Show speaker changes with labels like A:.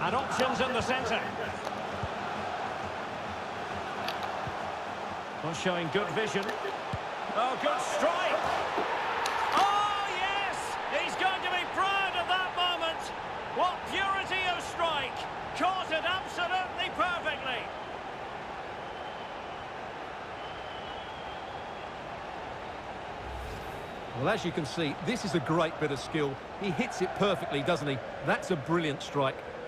A: And options in the centre. Well, showing good vision. Oh, good strike. Oh, yes! He's going to be proud of that moment. What purity of strike. Caught it absolutely perfectly.
B: Well, as you can see, this is a great bit of skill. He hits it perfectly, doesn't he? That's a brilliant strike.